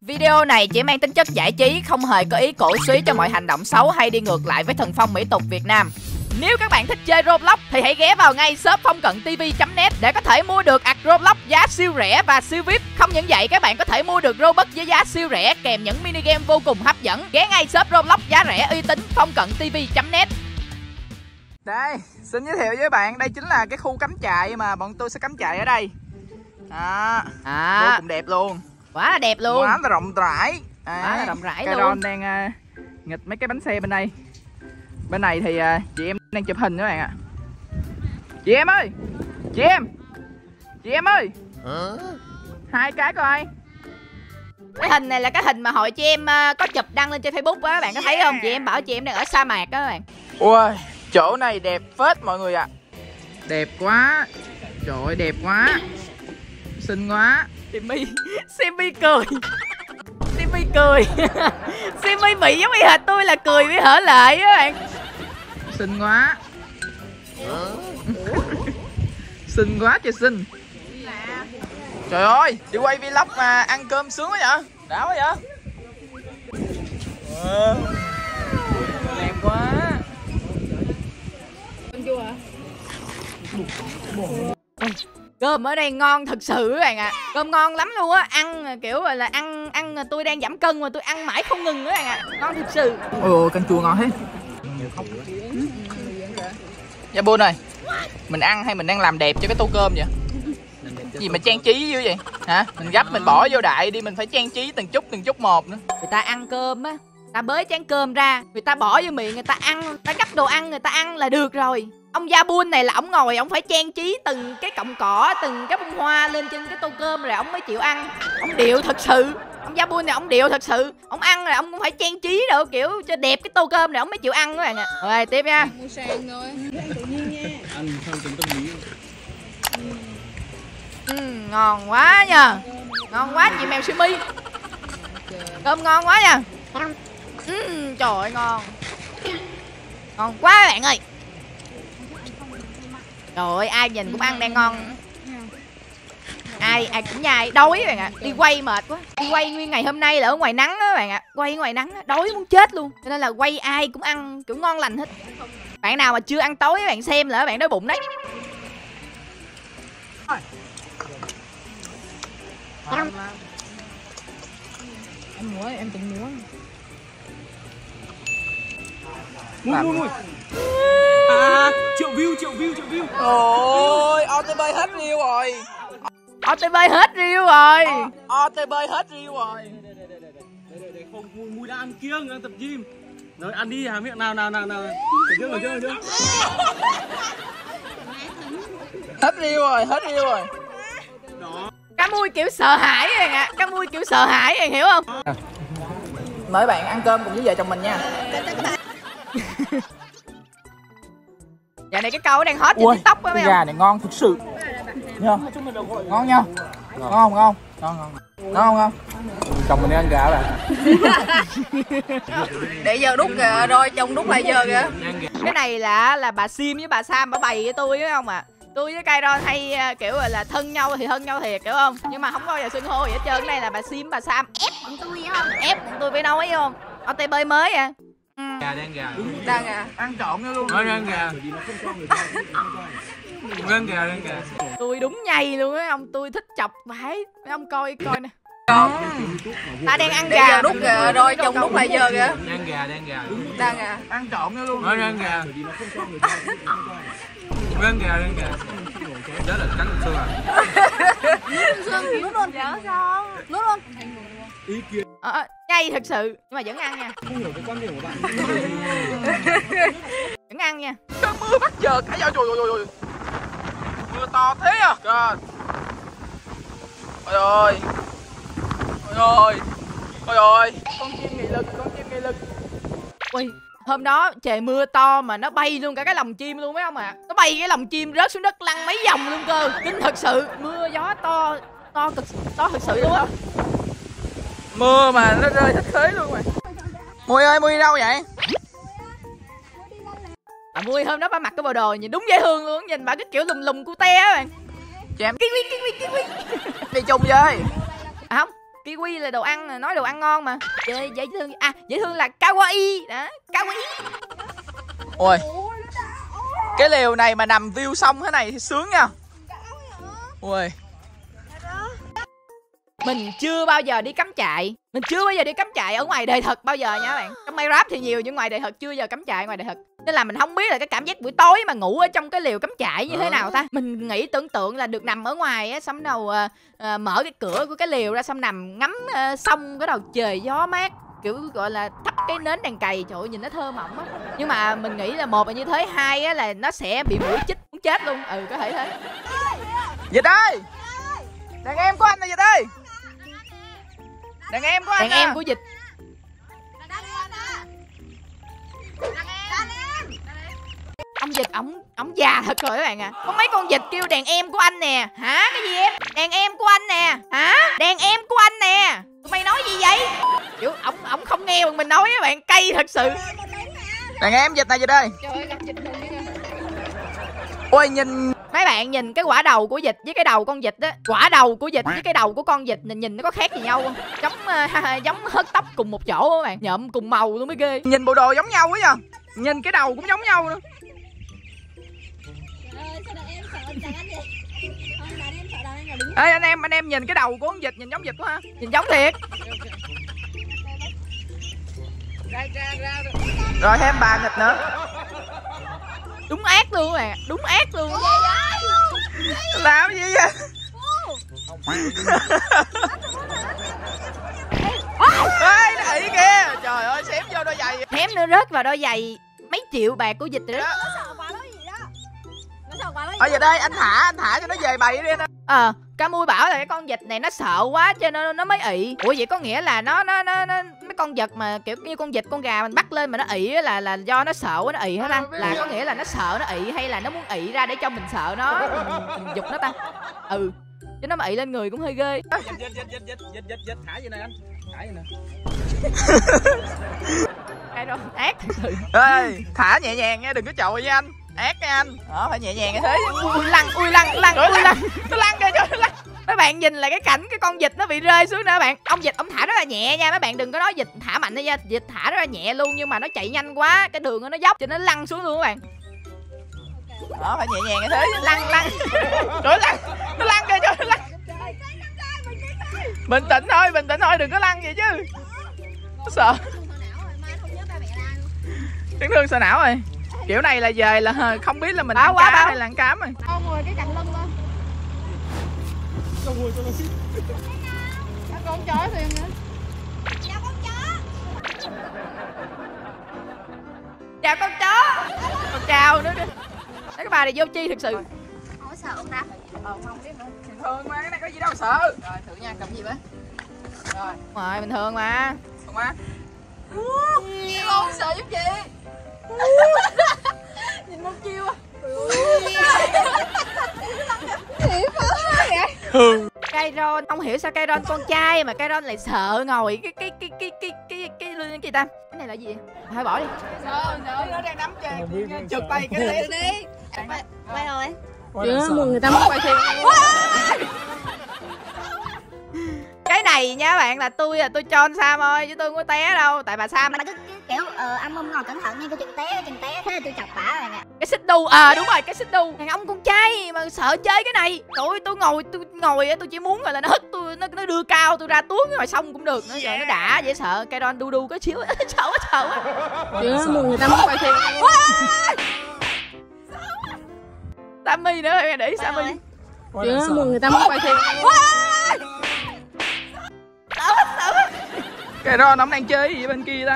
Video này chỉ mang tính chất giải trí, không hề có ý cổ suý cho mọi hành động xấu hay đi ngược lại với thần phong mỹ tục Việt Nam. Nếu các bạn thích chơi Roblox thì hãy ghé vào ngay shop phongcận.tv.net để có thể mua được ạc Roblox giá siêu rẻ và siêu VIP. Không những vậy, các bạn có thể mua được Robux với giá siêu rẻ kèm những mini game vô cùng hấp dẫn. Ghé ngay shop Roblox giá rẻ uy tín phongcận.tv.net. Đây, xin giới thiệu với bạn, đây chính là cái khu cắm trại mà bọn tôi sẽ cắm trại ở đây. Vô cùng đẹp luôn. Quá là đẹp luôn. Quá là rộng rãi. Quá là rộng rãi luôn. Caron đang nghịch mấy cái bánh xe bên đây. Bên này thì chị em đang chụp hình các bạn ạ. Chị em ơi, chị em ơi, hai cái coi. Cái hình này là cái hình mà hội chị em có chụp đăng lên trên Facebook á, các bạn có thấy không? Chị em bảo chị em đang ở sa mạc đó các bạn. Ui, chỗ này đẹp phết mọi người ạ. Đẹp quá. Trời ơi, đẹp quá. Xinh quá. Simi cười. Simi cười. Simi bị giống y hệt tôi là cười với hở lại á bạn. Xinh quá. Xinh quá trời xinh. Trời ơi, đi quay vlog mà ăn cơm sướng quá vậy. Đã quá vậy. Đẹp quá. Cơm ở đây ngon thật sự các bạn ạ. Cơm ngon lắm luôn á, ăn kiểu là ăn tôi đang giảm cân mà tôi ăn mãi không ngừng các bạn ạ. Ngon thật sự. Ôi canh chua ngon thế. Dạ Bôn ơi, mình ăn hay mình đang làm đẹp cho cái tô cơm vậy? Gì mà trang trí dữ vậy? Hả? Mình gấp mình bỏ vô đại đi, mình phải trang trí từng chút một nữa. Người ta ăn cơm á, ta bới chén cơm ra, người ta bỏ vô miệng, người ta ăn, ta gắp đồ ăn người ta ăn là được rồi. Ông Gia Bun này là ổng ngồi, ổng phải trang trí từng cái cọng cỏ, từng cái bông hoa lên trên cái tô cơm rồi ổng mới chịu ăn. Ổng điệu thật sự. Ông Gia Bun này ổng điệu thật sự. Ổng ăn rồi ổng cũng phải trang trí rồi kiểu cho đẹp cái tô cơm này ổng mới chịu ăn các bạn ạ. Rồi tiếp nha. Mua sang thôi, ăn tự nhiên nha. Ăn theo từng tâm lý. Ngon quá nha. Ngon quá chị mèo Simi. Cơm ngon quá nha. Trời ơi ngon. Ngon quá các bạn ơi. Trời ơi ai nhìn cũng ăn đang ngon. Ai cũng nhai, đói các bạn ạ. Đi quay mệt quá. Đi quay nguyên ngày hôm nay là ở ngoài nắng á các bạn ạ. Quay ngoài nắng đói muốn chết luôn. Cho nên là quay ai cũng ăn kiểu ngon lành hết. Bạn nào mà chưa ăn tối các bạn xem là các bạn đói bụng đấy. Em múa, em tính múa. Mui. Triệu view. Ôi, OTB hết reel rồi. OTB hết reel rồi. OTB hết reel rồi. Đây, không, Mui đang ăn kiêng, đang tập gym. Rồi, ăn đi, há miệng nào. Rồi chưa. Hết reel rồi. Đó. Cá Mui kiểu sợ hãi rồi ạ. Cá Mui kiểu sợ hãi rồi hiểu không? Mời bạn ăn cơm cùng với vợ chồng mình nha. Giờ này cái câu đang hot trên TikTok á mấy gà không? này ngon thực sự. Nha. Ngon nha. Ngon không? Chồng mình đi ăn gà rồi. Để giờ đút kìa, rồi chồng đút lại giờ kìa. Cái này là bà Sim với bà Sam bà bày với tôi phải không ạ? Tôi với Kairon hay kiểu là thân nhau thiệt hiểu không? Nhưng mà không bao giờ xưng hô gì hết trơn. Cái này là bà Sim bà Sam ép bọn tôi hiểu không? Ép bọn tôi phải nói hiểu không? OTB mới à. Gà đen gà. Đang à. Ăn trộn nha luôn. Nói đen gà. Đen gà. Tôi đúng nhây luôn á ông, tôi thích chọc vãi. Mấy ông coi nè. Ta đang ăn gà đút kìa, rồi chồng đút lại giờ kìa. Đen gà. Đang à. Ăn trộn nha luôn. Nói đen gà. Đen gà. Đó là cắn xương à. Nuốt luôn. Dở sao? Nuốt luôn. Ý kiến. Nhây thật sự, nhưng mà vẫn ăn nha. Không hiểu cái quan điểm của bạn. Vẫn ăn nha. Cơn mưa bắt giờ cả giờ trời. Mưa to thế à. Trời. Ôi ơi. Con chim nghị lực. Ui, hôm đó trời mưa to mà nó bay luôn cả cái lồng chim luôn mấy ông ạ. Nó bay cái lồng chim rớt xuống đất lăn mấy vòng luôn cơ. Kinh thật sự, mưa gió to thật sự luôn á. Mưa mà nó rơi thất thế luôn rồi. Mui ơi, Mui đi đâu vậy? Mui hôm đó bà mặc cái bộ đồ nhìn đúng dễ thương luôn, nhìn bà cái kiểu lùm cute á bạn. Chém Kiwi. đi chung với. À không, kiwi là đồ ăn, nói đồ ăn ngon mà. Dễ thương. À, dễ thương là kawaii đó, kawaii. Ôi, cái lều này mà nằm view sông thế này thì sướng nha. Ui, mình chưa bao giờ đi cắm trại. Mình chưa bao giờ đi cắm trại ở ngoài đời thật bao giờ nha các bạn. Trong Minecraft thì nhiều nhưng ngoài đời thật chưa giờ cắm trại ngoài đời thật. Nên là mình không biết là cái cảm giác buổi tối mà ngủ ở trong cái lều cắm trại như thế nào ta. Mình nghĩ tưởng tượng là được nằm ở ngoài á, xong đầu mở cái cửa của cái lều ra, xong nằm ngắm sông, cái đầu trời gió mát, kiểu gọi là thắp cái nến đèn cày. Trời ơi, nhìn nó thơ mộng á. Nhưng mà mình nghĩ là một là như thế, hai á là nó sẽ bị muỗi chích muốn chết luôn. Ừ, có thể thế. Dịch ơi, đàn em của anh nè Dịch ơi. Đàn em của anh. Đàn em của Dịch. Ông Dịch ổng già thật rồi các bạn à. Có mấy con vịt kêu đàn em của anh nè. Hả? Cái gì em? Đàn em của anh nè. Hả? Đàn em của anh nè. Tụi mày nói gì vậy? Kiểu ổng không nghe bằng mình nói các bạn, cay thật sự. Đàn em Dịch này Dịch ơi. Trời ơi, gặp Dịch luôn nha. Ôi nhìn mấy bạn nhìn cái quả đầu của vịt với cái đầu con vịt á, quả đầu của vịt với cái đầu của con vịt nhìn nó có khác gì nhau không? Giống hớt tóc cùng một chỗ các bạn, nhộm cùng màu luôn mới ghê. Nhìn bộ đồ giống nhau quá nha. Nhìn cái đầu cũng giống nhau nữa. Ê anh em nhìn cái đầu của con vịt nhìn giống vịt quá ha. Nhìn giống thiệt. Rồi thêm bà thịt nữa. Đúng ác luôn à, đúng ác luôn. Làm gì vậy? Ê, nó ị kìa. Trời ơi, xém vô đôi giày. Xém nữa rớt vào đôi giày mấy triệu bạc của Dịch rồi đó. Giờ đây anh thả cho nó về bầy đi anh. Camui bảo là cái con vịt này nó sợ quá cho nên nó mới ị. Ủa vậy có nghĩa là nó mấy con vật mà kiểu như con vịt con gà mình bắt lên mà nó ị là do nó sợ quá nó ị hả ta? Là có nghĩa là nó sợ nó ị hay là nó muốn ị ra để cho mình sợ nó, mình giục nó ta? Ừ, chứ nó mà ị lên người cũng hơi ghê. Dịch thả vậy nè anh. Thả vậy nè. Ai đâu ác thật sự. Ê, thả nhẹ nhàng nha, đừng có chọi với anh. Ác nha anh. Đó, phải nhẹ nhàng như thế. Ui lăn. Nó lăn kìa, trời, nó lăn. Mấy bạn nhìn lại cái cảnh cái con vịt nó bị rơi xuống nữa các bạn. Ông vịt ông thả rất là nhẹ nha, mấy bạn đừng có nói vịt thả mạnh nha. Vịt thả rất là nhẹ luôn nhưng mà nó chạy nhanh quá, cái đường nó dốc cho nó lăn xuống luôn các bạn. Đó, phải nhẹ nhàng như thế. Lăn. Trời, nó lăn kìa, trời, nó lăn. Bình tĩnh thôi, đừng có lăn vậy chứ. Nó sợ. Chấn thương sợ não rồi. Kiểu này là về là không biết là mình ăn cá hay là ăn cám rồi. Con ngồi cái cạnh lưng lên. Con ngồi cho nó xíu. Con chó thuyền nữa. Chào con chó. Con chào nữa. Đấy cái bà này vô chi thực sự. Không có sợ ông ta. Không biết nữa. Bình thường mà, cái này có gì đâu sợ. Rồi thử nha, cầm gì vậy? Rồi bình thường mà. Không á. Con sợ giúp chị. Nhìn một chiêu à. Kairon, không hiểu sao Kairon con trai mà Kairon lại sợ ngồi cái gì ta? Cái này là gì? Thôi bỏ đi. Sợ, nó đang nắm trên trượt tay cái đấy. Đi. Quay rồi. Một người ta muốn quay thêm. Cái này nha bạn là tôi cho anh Sam thôi chứ tôi không có té đâu, tại bà Sam Mà cứ kiểu anh Mông ngồi cẩn thận nha, cái chừng té thế là tôi chọc bả rồi nè. cái xích đu đúng rồi, cái xích đu. Thằng ông con trai mà sợ chơi cái này. Trời ơi, tôi ngồi tôi chỉ muốn là nó hất tôi, nó đưa cao tôi ra tuốt ngoài sông cũng được nữa. Trời, nó đã dễ sợ. Kairon đu có xíu sợ quá. Một người ta muốn quay thêm. Sammy nữa, em để ý Sammy. Một người ta muốn quay thêm. Sợ. Cái Ron ông đang chơi gì bên kia ta?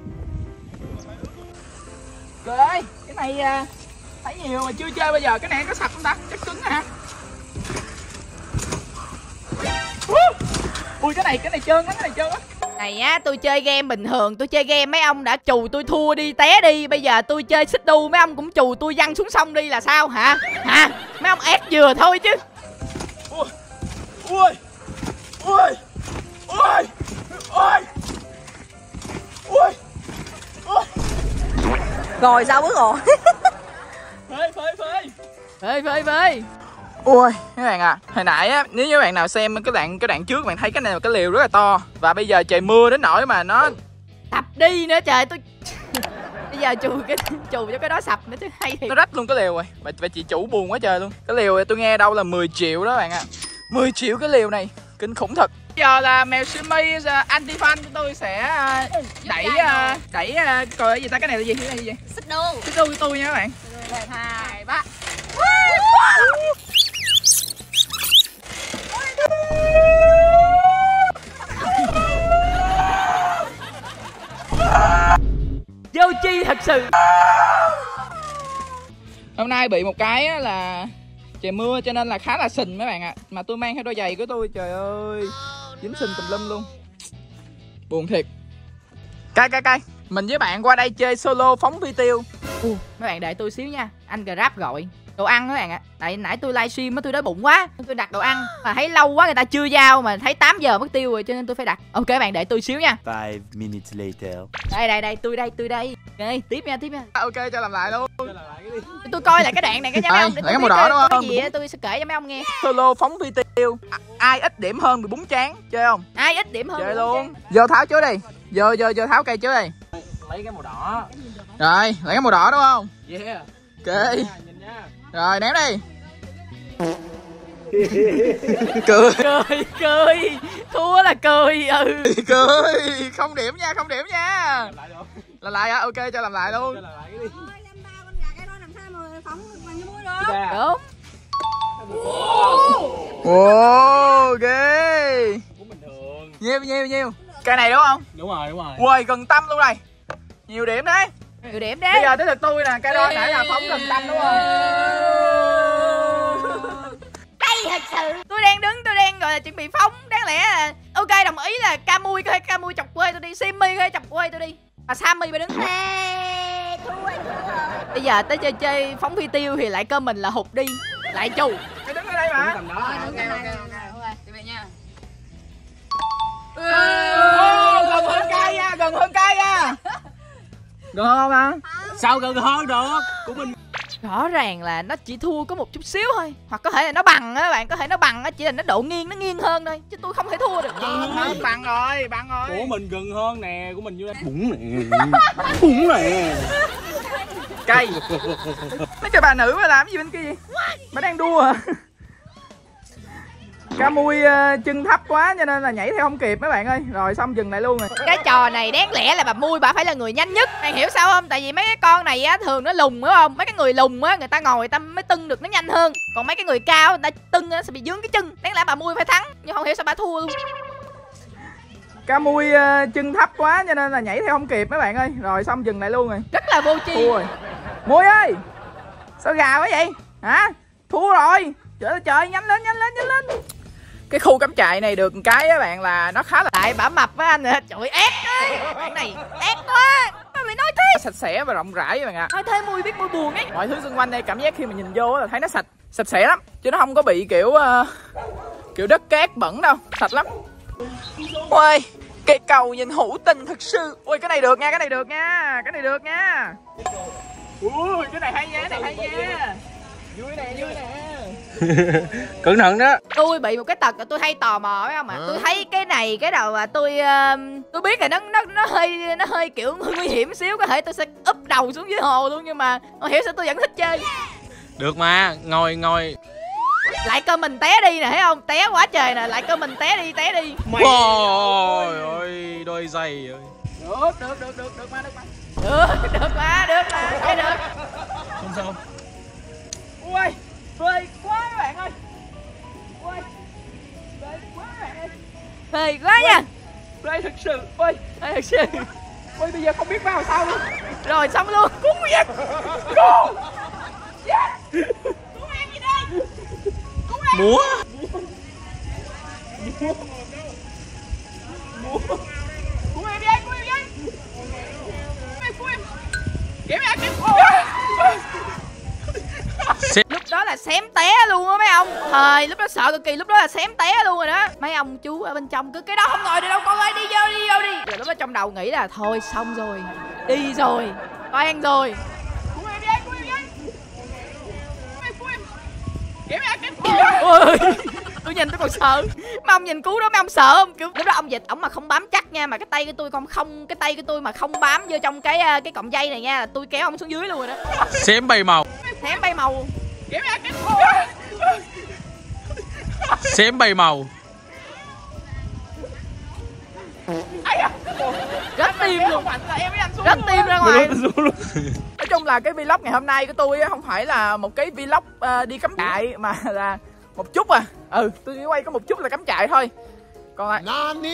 Trời ơi, cái này thấy nhiều mà chưa chơi bao giờ. Cái này có sạch không ta? Chắc cứng hả? Ui cái này trơn á, Này á, tôi chơi game bình thường, tôi chơi game mấy ông đã chù tôi thua đi té đi, bây giờ tôi chơi xích đu mấy ông cũng chù tôi văng xuống sông đi là sao hả? Mấy ông ép vừa thôi chứ. Ui. Rồi sao bước rồi. Phê. Phê. Ui các bạn à, hồi nãy á, nếu như bạn nào xem cái đoạn trước bạn thấy cái này là cái liều rất là to. Và bây giờ trời mưa đến nỗi mà nó Sập đi nữa trời, tôi bây giờ chù cho cái đó sập nữa chứ hay thì. nó rách luôn cái liều rồi. Bà chị chủ buồn quá trời luôn. Cái liều này tôi nghe đâu là 10 triệu đó bạn ạ. 10 triệu cái liều này, kinh khủng thật. Bây giờ là mèo Simi anti-fan của tôi sẽ đẩy coi cái gì ta, cái này là gì? Cái này là gì? Xích đu. Xích đu của tôi nha các bạn. 1, 2, 3. Vô chi thật sự. Hôm nay bị một cái á là trời mưa cho nên là khá là sình mấy bạn ạ. Mà tôi mang theo đôi giày của tôi, trời ơi, dính sình tùm lum luôn. Buồn thiệt. Cay. Mình với bạn qua đây chơi solo phóng phi tiêu. Mấy bạn đợi tôi xíu nha, anh Grab gọi đồ ăn các bạn ạ. Tại nãy tôi livestream á, tôi đói bụng quá, tôi đặt đồ ăn mà thấy lâu quá người ta chưa giao, mà thấy 8 giờ mất tiêu rồi cho nên tôi phải đặt. Ok bạn đợi tôi xíu nha. 5 minutes later. Đây, tôi đây. Ok, tiếp nha. Ok, cho làm lại luôn. Tôi coi lại cái đoạn này cái nha mấy ông, để lại tôi cái biết màu đỏ đúng cái không? gì á, tôi sẽ kể cho mấy ông nghe. Solo phóng phi tiêu. Ai ít điểm hơn bị búng trán, chơi không? Ai ít điểm hơn Chơi luôn. Giờ tháo trước đi. Giờ tháo cây trước đi. Lấy cái màu đỏ. Rồi, lấy cái màu đỏ đúng không? Yeah. Ok. Nhìn nha. Rồi, ném đi. Cười. Thua là cười. Cười. Không điểm nha. Lại được. Làm lại hả? Ok, cho làm lại luôn. Cho làm lại cái đi. Ôi, em ba con gà cái đó làm sao mà phóng được bằng như muối được. Đúng. Wow, ghê. Cũng bình thường. Nhiêu. Cây này đúng không? Đúng rồi. Ui, gần tâm luôn này. Nhiều điểm đấy. Nhiều điểm đấy. Bây giờ tới lượt tôi nè, cây đó nãy là phóng gần tâm đúng không? Đây thật sự. Tôi đang gọi là chuẩn bị phóng, đáng lẽ là ok đồng ý là Camui chọc quê tôi đi, Simi chọc quê tôi đi, mà Sammy phải đứng. Ê, thua anh thua rồi. Bây giờ tới chơi phóng phi tiêu thì lại cơ mình là hụt đi, lại chù. Mày đứng ở đây mà. Tầm đó. Gần hơn cây nha. Gần hơn không hả? Sao gần hơn được? Của mình. Rõ ràng là nó chỉ thua có một chút xíu thôi, hoặc có thể là nó bằng á các bạn, có thể nó bằng á, chỉ là nó độ nghiêng nó nghiêng hơn thôi, chứ tôi không thể thua được. Bằng rồi. Của mình gần hơn nè, của mình như đây. Bụng nè. Cây. Mấy cái bà nữ mà làm gì bên kia vậy? Bà đang đua hả? Camui chân thấp quá cho nên là nhảy theo không kịp mấy bạn ơi. Rồi xong dừng lại luôn rồi. Cái trò này đáng lẽ là bà Mui bà phải là người nhanh nhất, bạn hiểu sao không? Tại vì mấy cái con này á thường nó lùn đúng không? Mấy cái người lùn á người ta ngồi người ta mới tưng được nó nhanh hơn, còn mấy cái người cao người ta tưng nó sẽ bị vướng cái chân. Đáng lẽ bà Mui phải thắng nhưng không hiểu sao bà thua luôn. Camui chân thấp quá cho nên là nhảy theo không kịp mấy bạn ơi. Rồi xong dừng lại luôn rồi. Rất là vô tri. Thua rồi. Mui ơi, sao gà quá vậy hả? Thua rồi. Trời nhanh lên. Cái khu cắm trại này được một cái á bạn là nó khá là Tại bả mập với anh nè, trời ét ơi, bạn này ét quá, sao lại nói thế? sạch sẽ và rộng rãi các bạn ạ. Nói thế Mui biết Mui buồn ấy. Mọi thứ xung quanh đây cảm giác khi mà nhìn vô là thấy nó sạch sẽ lắm, chứ nó không có bị kiểu đất cát bẩn đâu, sạch lắm. Ôi, cây cầu nhìn hữu tình thật sự. Ôi cái này được nha. Ui cái này hay nha. Vui nè. Cẩn thận đó. Tôi bị một cái tật là tôi hay tò mò phải không ạ? Tôi thấy cái này cái đầu mà tôi biết là nó hơi kiểu nguy hiểm xíu, có thể tôi sẽ úp đầu xuống dưới hồ luôn, nhưng mà không hiểu sao tôi vẫn thích chơi. Được mà, ngồi. Lại cơ mình té đi nè, thấy không? Té quá trời nè, lại cơ mình té đi. Ôi ơi, đôi giày ơi. Được mà. Cái được. Không sao. Ui phê quá các bạn ơi. Phê quá nha. Phê thật sự. Ôi bây giờ không biết vào sao luôn. Rồi xong luôn. Cúng gì? Cúng. Yes. Cúng ăn gì đây? Múa. Cúng em đi. Kiếm em. Lúc đó là xém té luôn á mấy ông. Thời lúc đó sợ cực kỳ, lúc đó là xém té luôn rồi đó. Mấy ông chú ở bên trong cứ cái đó không ngồi được đâu con ơi, đi vô đi. Rồi lúc đó trong đầu nghĩ là thôi xong rồi, đi rồi, toan rồi. Kiếm em. Ôi, tôi nhìn tôi còn sợ. Mấy ông nhìn cú đó mấy ông sợ không? Kiểu lúc đó ông dịch ổng mà không bám chắc nha, mà cái tay của tôi mà không bám vô trong cái cọng dây này nha, là tôi kéo ông xuống dưới luôn rồi đó. Xém bay màu. Xém bay màu. Xém bay màu. Rớt tim luôn. Rớt tim ra ngoài. Nói chung là cái vlog ngày hôm nay của tôi không phải là một cái vlog đi cắm trại, mà là một chút à. Tôi chỉ quay có một chút là cắm trại thôi. Còn lại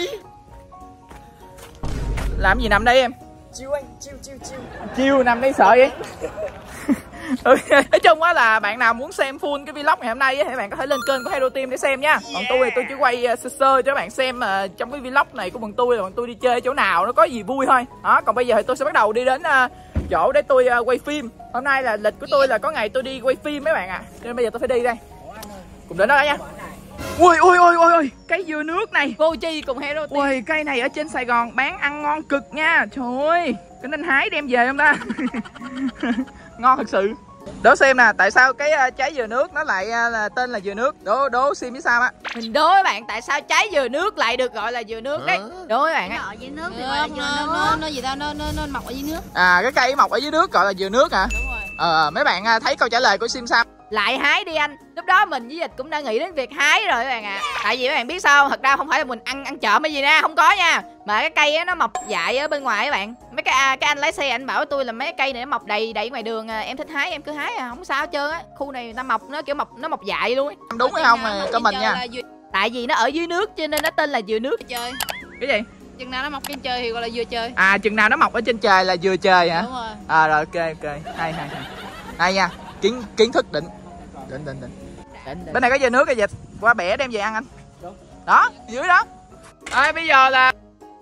làm gì nằm đây em? Chiêu anh, chiêu. Chiêu nằm đây sợ vậy. Nói chung á là bạn nào muốn xem full cái vlog ngày hôm nay á, thì bạn có thể lên kênh của Hero Team để xem nha. Còn tôi thì tôi chỉ quay sơ sơ cho các bạn xem trong cái vlog này của bọn tôi là bọn tôi đi chơi chỗ nào nó có gì vui thôi. Đó, còn bây giờ thì tôi sẽ bắt đầu đi đến chỗ để tôi quay phim. Hôm nay là lịch của tôi là có ngày tôi đi quay phim mấy bạn ạ. Nên bây giờ tôi phải đi đây. Cùng đến đó nha. Ui, cây dừa nước này. Vô Chi cùng Hero Team. Ui, cây này ở trên Sài Gòn bán ăn ngon cực nha. Trời ơi, có nên hái đem về không ta? Ngon thật sự. Đố xem nè, tại sao cái trái dừa nước nó lại là tên là dừa nước? Đố xem biết sao á. Mình đố các bạn tại sao trái dừa nước lại được gọi là dừa nước đấy. Đố các bạn Nó á. ở dưới nước thì gọi là dừa nước. Nó gì ta, nó mọc ở dưới nước. À, cái cây mọc ở dưới nước gọi là dừa nước hả? Đúng rồi. Mấy bạn thấy câu trả lời của Sim sao? Lại hái đi anh. Lúc đó mình với Dịch cũng đã nghĩ đến việc hái rồi các bạn ạ. Tại vì các bạn biết sao, thật ra không phải là mình ăn trộm hay gì nha, không có nha. Mà cái cây á nó mọc dại ở bên ngoài các bạn. Mấy cái anh lái xe anh bảo tôi là mấy cái cây này nó mọc đầy ngoài đường, em thích hái em cứ hái không sao hết trơn á. Khu này người ta mọc nó kiểu nó mọc dại luôn ấy. Đúng hay không comment nha. Tại vì nó ở dưới nước cho nên nó tên là dừa nước. Chơi. Cái gì? Chừng nào nó mọc trên trời thì gọi là dừa chơi. À, chừng nào nó mọc ở trên trời là dừa trời hả? Đúng rồi. À rồi, ok. Hay nha. Kiến thức định. Bên này có dừa nước cái Dịch, qua bẻ đem về ăn anh. Đó, dưới đó. Bây giờ là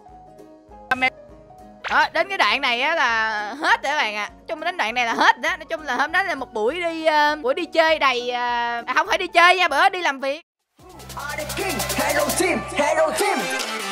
đến cái đoạn này á là hết rồi các bạn ạ. Chung đến đoạn này là hết đó. Nói chung là hôm đó là một buổi đi chơi đầy không phải đi chơi nha, bữa đi làm việc. Hero Team.